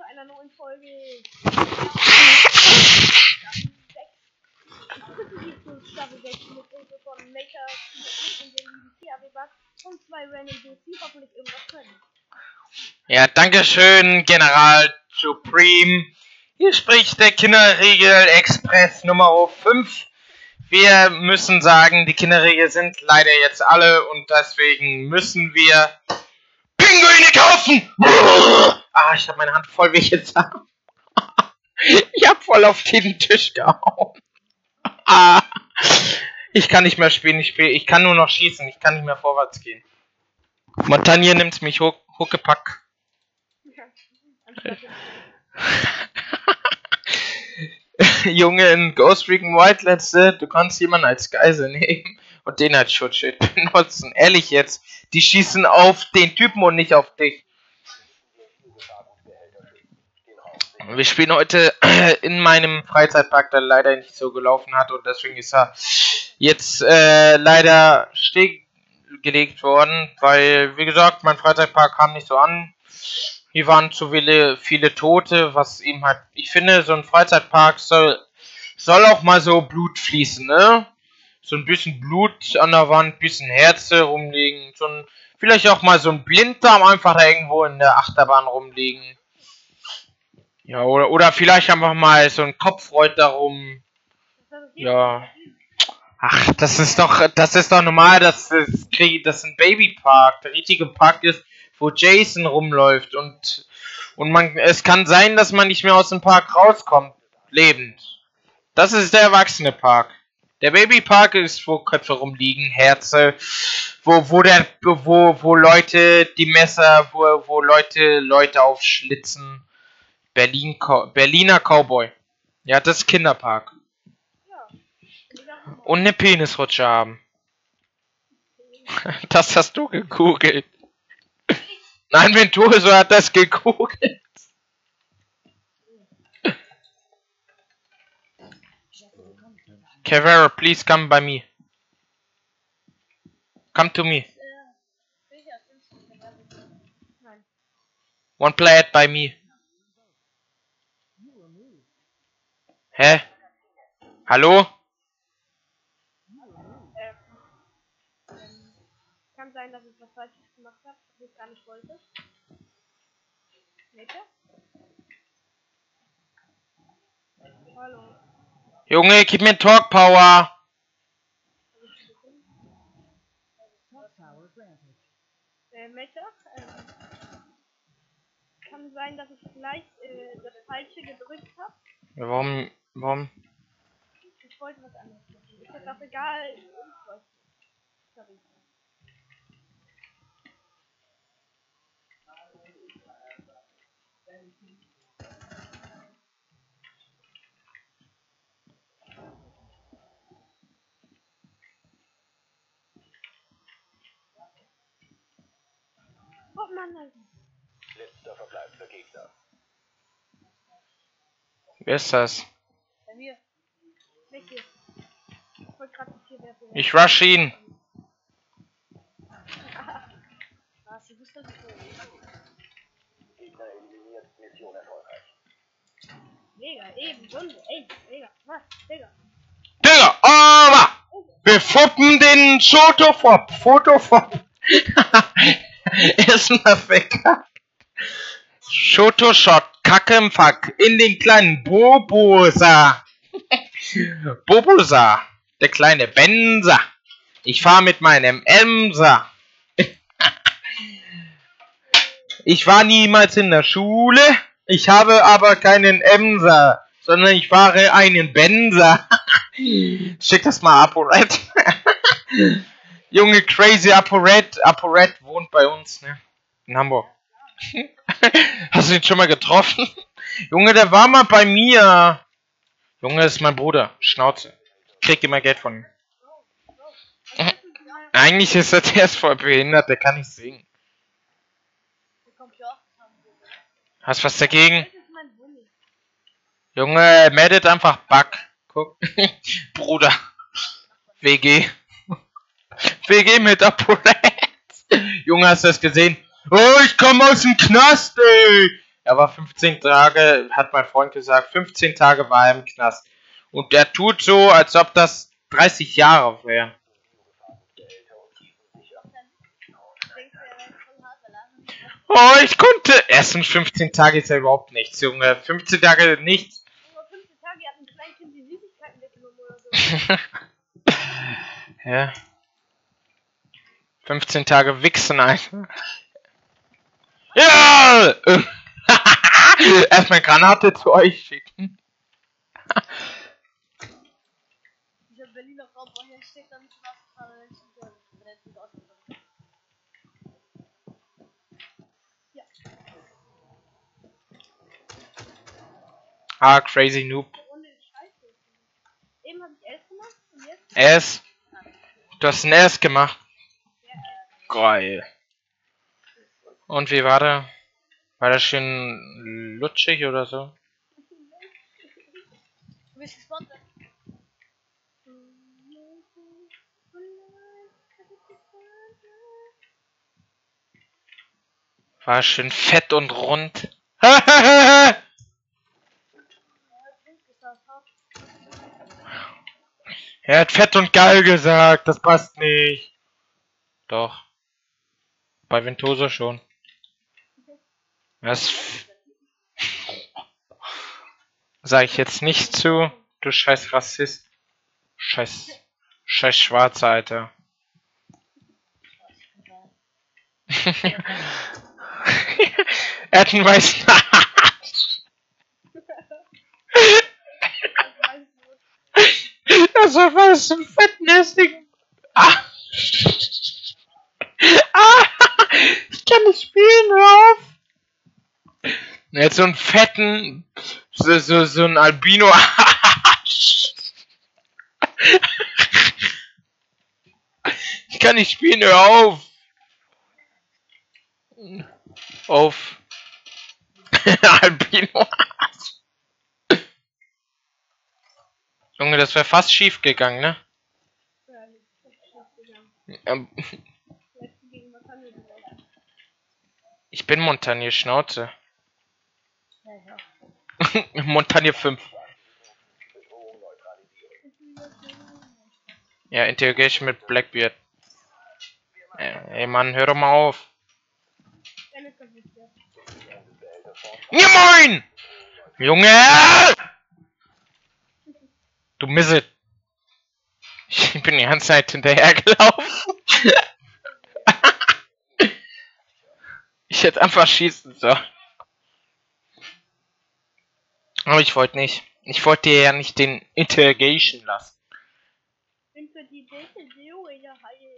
zu einer neuen Folge. Staffel 6 mit Hilfe von Maker und den lieben THW-Bug und 2 Random Dudes, die hoffentlich irgendwas können. Ja, dankeschön, General Supreme. Hier spricht der Kinderriegel Express Nummer 5. Wir müssen sagen, die Kinderriegel sind leider jetzt alle und deswegen müssen wir Pinguine kaufen! Ah, ich habe meine Hand voll wehgetan. Ich habe voll auf den Tisch gehauen. Ah, ich kann nicht mehr spielen, ich kann nur noch schießen, ich kann nicht mehr vorwärts gehen. Montagne nimmt mich huckepack. Junge, in Ghost Recon Wildlands, du kannst jemanden als Geisel nehmen und den als Schutzschild benutzen. Ehrlich jetzt, die schießen auf den Typen und nicht auf dich. Wir spielen heute in meinem Freizeitpark, der leider nicht so gelaufen hat und deswegen ist er jetzt leider stillgelegt worden, weil, wie gesagt, mein Freizeitpark kam nicht so an. Hier waren zu viele Tote, was ihm halt, ich finde, so ein Freizeitpark soll auch mal so Blut fließen, ne? So ein bisschen Blut an der Wand, bisschen Herze rumliegen, vielleicht auch mal so ein Blinddarm einfach da irgendwo in der Achterbahn rumliegen. Ja, oder vielleicht einfach mal so ein Kopfreuter rum. Ja. Ach, das ist doch normal, dass das ein Babypark, der richtige Park ist, wo Jason rumläuft und es kann sein, dass man nicht mehr aus dem Park rauskommt, lebend. Das ist der erwachsene Park. Der Babypark ist, wo Köpfe rumliegen, Herze, wo Leute die Messer, wo Leute aufschlitzen. Berliner Cowboy. Ja, das ist Kinderpark. Und eine Penisrutsche haben. Das hast du gegoogelt. Nein, Ventuso hat das gegoogelt. Cavero, please come by me. Come to me. One play it by me. Hä? Hallo? Kann sein, dass ich was Falsches gemacht habe, was ich gar nicht wollte. Bitte? Hallo. Junge, gib mir Talk Power. Kann sein, dass ich vielleicht das Falsche gedrückt habe. Ja, warum? Ich wollte was anderes machen. Ist jetzt auch egal. Sorry. Oh Mann, Alter. Letzter verbleibender Gegner. Wer ist das? Bei mir. Weg hier. Ich wollte gerade das hier werfen. Ich rush ihn. Was, du bist das so. Gegner eliminiert, Mission erfolgreich. Mega, eben, Wunde. Ey, Digga, was? Digga. Digga, aber! Wir fuppen den Fotofop. Erstmal verkackt. Shotoshot, Kacke im Fuck, in den kleinen Bobosa. Bobosa, der kleine Benzer. Ich fahr mit meinem Emser. Ich war niemals in der Schule, ich habe aber keinen Emser, sondern ich fahre einen Benzer. Schick das mal ApoRed. Junge, crazy ApoRed wohnt bei uns, ne? In Hamburg. Hast du ihn schon mal getroffen? Junge, der war mal bei mir. Junge, das ist mein Bruder. Schnauze. Krieg immer Geld von ihm. Eigentlich ist der erst voll behindert, der kann nicht singen. Hast was dagegen? Junge, meldet einfach Bug. Guck. Bruder. WG. WG mit ApoRed. Junge, hast du das gesehen? Oh, ich komme aus dem Knast, ey. Er war 15 Tage, hat mein Freund gesagt, 15 Tage war er im Knast. Und der tut so, als ob das 30 Jahre wären. Denkst du, er wäre voll hart, weil er nicht was. Oh, ich konnte. Erstens 15 Tage ist ja überhaupt nichts, Junge. 15 Tage nichts. Nur 15 Tage, er hat ein kleines Kind die Süßigkeiten weggenommen oder so. Ja. 15 Tage wichsen, Alter. Ja! Erstmal Granate zu euch schicken. Dieser Berliner Raum, oh, hier steht dann ja. Ah, crazy noob. Runde ist scheiße. Eben habe ich 11 gemacht und jetzt? S. Du hast ein S gemacht. Geil. Und wie war der? War das schön lutschig oder so? Du bist gesponsert. War schön fett und rund. Er hat fett und geil gesagt, das passt nicht. Doch. Bei Ventoso schon. Das sag ich jetzt nicht zu, du scheiß Rassist. Scheiß Schwarzer, Alter. Er hat einen weißen Arsch. Das war was ein fettnästigen. Ah. Ah. Ich kann nicht spielen, hör auf. Er hat so einen fetten, so ein Albino-Arsch. Ich kann nicht spielen, hör auf. Auf. Albino-Arsch. Junge, das wäre fast schief gegangen, ne? Ich bin Montagne, Schnauze. Montagne 5. Ja, Interrogation mit Blackbeard. Ey Mann, hör doch mal auf. Ja moin! Junge! Du Misset. Ich bin die ganze Zeit hinterhergelaufen. Ich hätte einfach schießen sollen. Aber ich wollte nicht. Ich wollte dir ja nicht den Interrogation lassen. Bin für die DCDO in der Halle.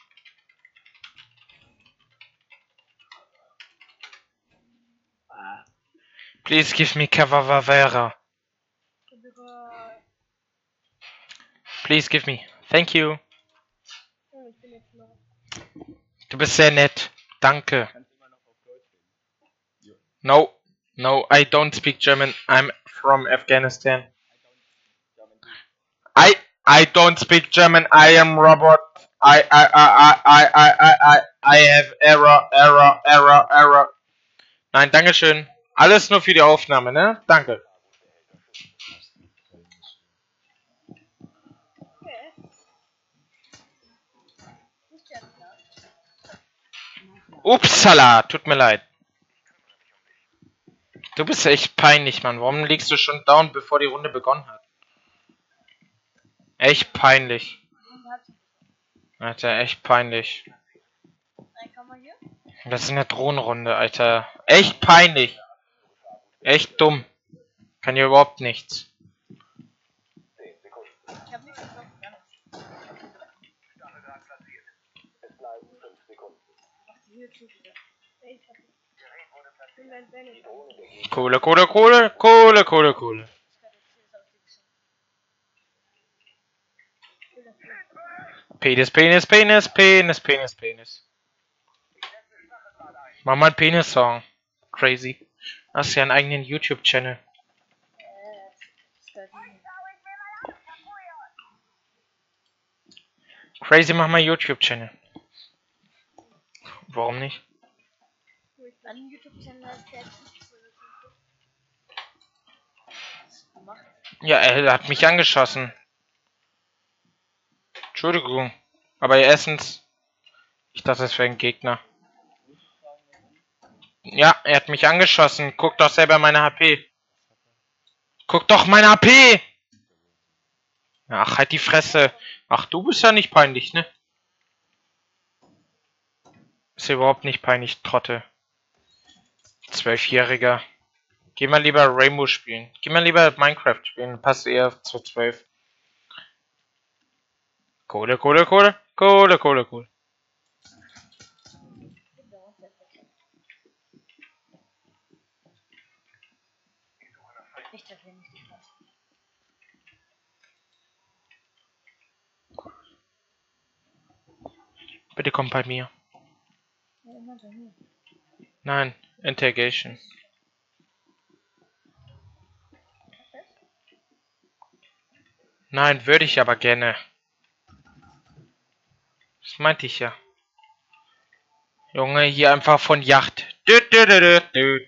Please give me Cavavera. Please give me. Thank you. Du bist sehr nett. Danke. No. No, I don't speak German. I'm from Afghanistan. I don't speak German. I am robot. I have error. Nein, dankeschön. Alles nur für die Aufnahme, ne? Danke. Upsala, tut mir leid. Du bist echt peinlich, Mann. Warum liegst du schon down, bevor die Runde begonnen hat? Echt peinlich. Alter, echt peinlich. Das ist eine Drohnenrunde, Alter. Echt peinlich. Echt dumm. Kann ja überhaupt nichts. Ich hab nichts getroffen, gar nichts. Kohle. Penis. Mach mal einen Penis-Song. Crazy. Hast ja einen eigenen YouTube-Channel. Crazy, mach mal YouTube-Channel. Warum nicht? Mein YouTube-Channel ist der Ja, er hat mich angeschossen. Entschuldigung. Aber erstens, ich dachte, es wäre ein Gegner. Ja, er hat mich angeschossen. Guck doch selber meine HP. Guck doch meine HP! Ach, halt die Fresse. Ach, du bist ja nicht peinlich, ne? Ist ja überhaupt nicht peinlich, Trottel. 12-Jähriger. Geh mal lieber Rainbow spielen. Geh mal lieber Minecraft spielen. Passt eher zu 12. Kohle, Kohle, Kohle. Kohle, Kohle, Kohle. Nicht dafür, nicht die Fresse. Bitte komm bei mir. Ja, immer bei mir. Nein, Interrogation. Nein, würde ich aber gerne. Das meinte ich ja. Junge, hier einfach von Yacht. Düt, düt, düt, düt, düt.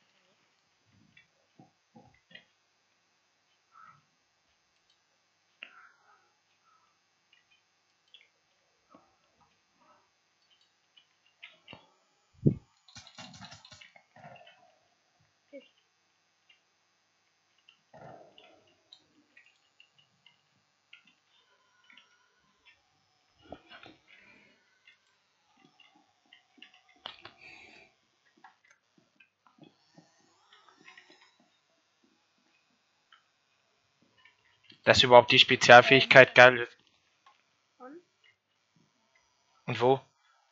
Dass überhaupt die Spezialfähigkeit geil ist. Und wo?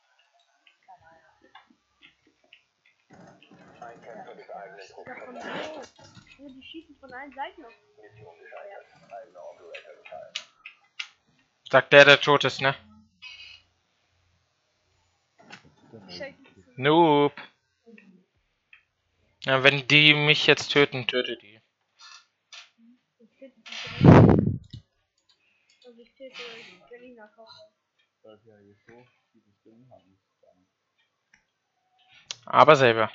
Ein Kämpfer des eigenen Trupps Ja, von verlassen. wo? Die schießen von allen Seiten auf. Mission gescheitert. Eigener Operator gefallen. Sagt der tot ist, ne? Scheiße. Noob. Ja, wenn die mich jetzt töten, töte die. Ich töte die direkt. Also ich töte Berliner Kaufmann. Aber selber.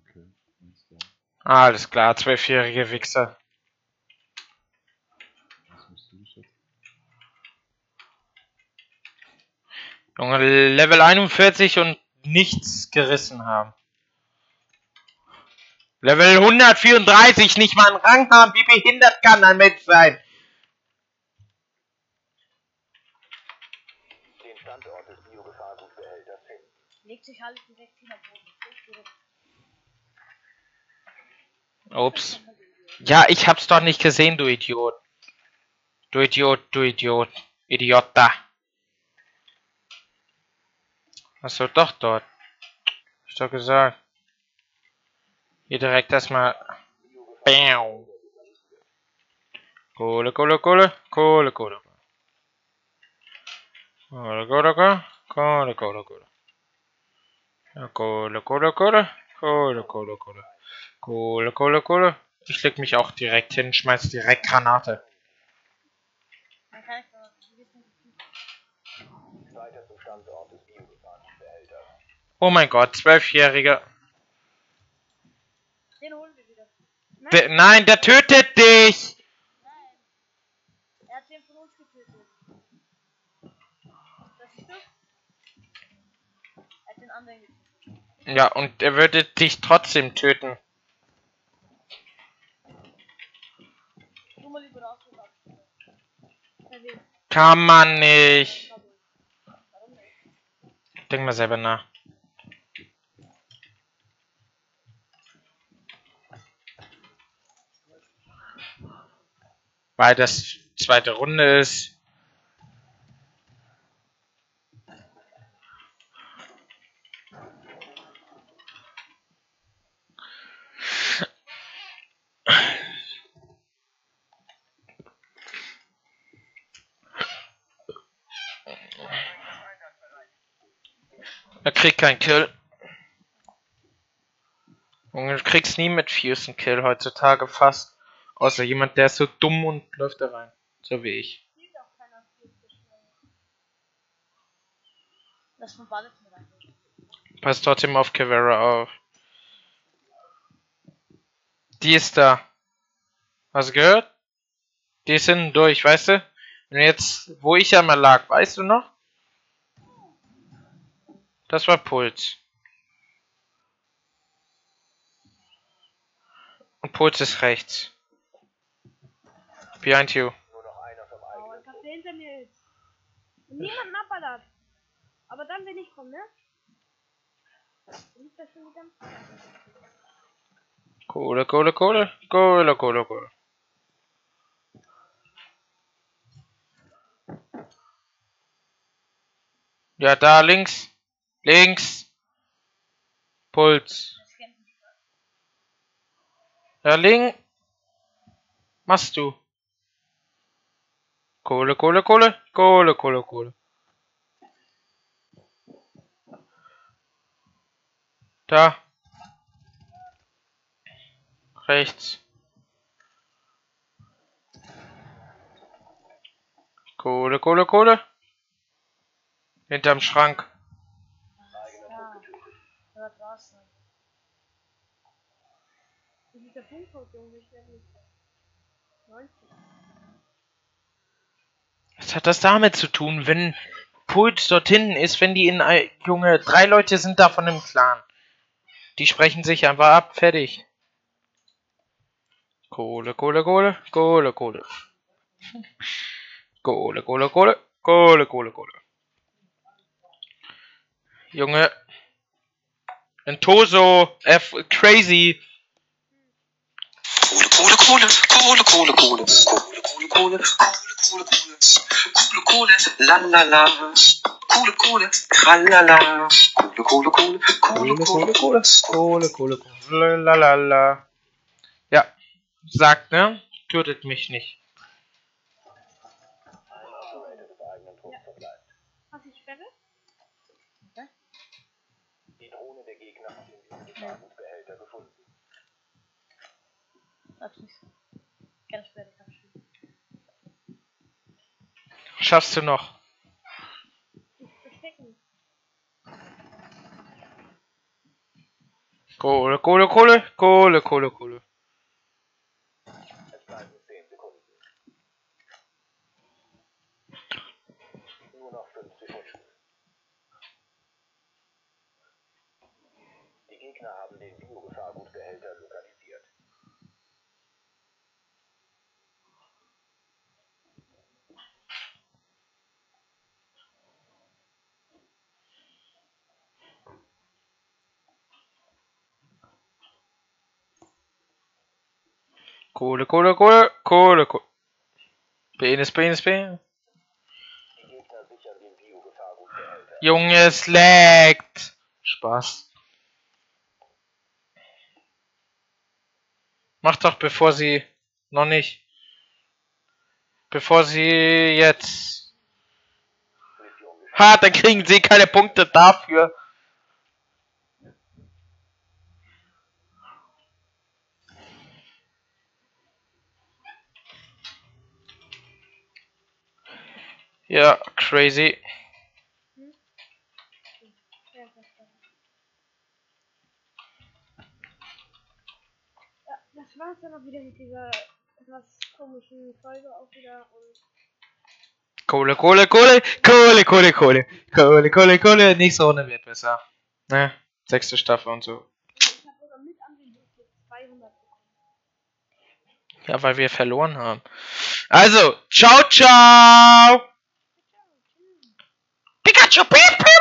Alles klar, 12-jährige Wichser. Junge, Level 41 und nichts gerissen haben. Level 134 nicht mal einen Rang haben. Wie behindert kann ein Mensch sein? Den Standort des Biogefahrgutbehälters hin. Legt sich alles direkt hin am Boden. Ups. Ja, ich hab's doch nicht gesehen, du Idiot. Du Idiot, du Idiot. Idiota. Achso, doch dort. Hab ich doch gesagt. Hier direkt erstmal. Bam. Kohle, Kohle, Kohle. Kohle, Kohle. Kohle, Kohle, Kohle. Kohle, Kohle, Kohle. Ja, Kohle, Kohle, Kohle. Kohle, Kohle, Kohle. Kohle, Kohle, Kohle. Ich leg mich auch direkt hin, schmeiß direkt Granate. Dann kann ich aber wissen. Weiter zum Standort des Biogefahrgutbehälters. Oh mein Gott, 12-Jähriger. Den holen wir wieder. Nein, Nein, der tötet dich! nein. Er hat den von uns getötet. Das ist das? Er hat den anderen getötet. Ja, und er würde dich trotzdem töten. Tu mal lieber raus. Kann man nicht. Warum nicht? Denk mal selber nach. Weil das zweite Runde ist. Er kriegt keinen Kill. Und du kriegst nie mit Fuse einen Kill heutzutage fast. Außer jemand, der ist so dumm und läuft da rein. So wie ich. Spielt auch keiner viel zu schnell. Das von Ballet mit rein. Pass trotzdem auf Kavera auf. Die ist da. Hast du gehört? Die ist hinten durch, weißt du? Und jetzt, wo ich ja mal lag, weißt du noch? Das war Puls. Und Puls ist rechts. Behind you. Nur noch einer vom Oh, eigenen ich hab der hinter mir ist. Und niemanden abballert. Aber dann, wenn ich komme, ne? Liegt das schon wieder? Kohle, Kohle, Kohle. Kohle, Kohle, Kohle. Ja, da links. Links. Puls. Ja, links. Machst du. Kohle, Kohle, Kohle. Kohle, Kohle, Kohle. Da. Rechts. Kohle, Kohle, Kohle. Hinterm Schrank. Ja. Aber draußen. Das ist der Punktcode, Junge. Ich werde nicht. 90. Was hat das damit zu tun, wenn Puls dort hinten ist, wenn die in Junge, 3 Leute sind davon im Clan. Die sprechen sich einfach ab, fertig. Kohle, Kohle, Kohle, Kohle, Kohle. Kohle, Kohle, Kohle, Kohle, Kohle, Kohle. Junge. Entoso, crazy. Kohle, Kohle, Kohle, Kohle, Kohle, Kohle, Kohle, Kohle, Kohle, Kohle, Kohle, Kohle, la la la, Kohle, Kohle, tralala, Kohle, Kohle, Kohle, Kohle, Kohle, Kohle, Kohle, Kohle, Kohle, lalala. Ja, sagt, ne? Tötet mich nicht. des eigenen Trupps verbleibt. Hast du die Sperre? Die Drohne der Gegner hat den Gefahrgutbehälter gefunden. Sag's nicht so. Keine Sperre, ich hab schon. Schaffst du noch. Ich versteck mich. Kohle, Kohle, Kohle, Kohle, Kohle, Kohle. Es bleiben 10 Sekunden. Nur noch 5 Sekunden. Die Gegner haben den Biogefahrgutbehälter lokalisiert. Kohle, Kohle, Kohle, Kohle, Kohle. Penis, Penis, Penis. Die Gegner sichern den Biogefahrgutbehälter. Junge, es laggt. Spaß. Mach doch, bevor sie noch nicht. Bevor sie jetzt. Mission geschafft. Ha, dann kriegen sie keine Punkte dafür. Ja, crazy. Ja, das war's dann auch wieder mit dieser etwas komischen Folge auch wieder und Kohle, Kohle, Kohle, Kohle, Kohle, Kohle, Kohle, Kohle, Kohle. Nächste Runde wird besser. Ne? 6. Staffel und so. ich habe sogar mit an den Buch jetzt 200 bekommen. Ja, weil wir verloren haben. Also, ciao, ciao. Pikachu, piu, piu.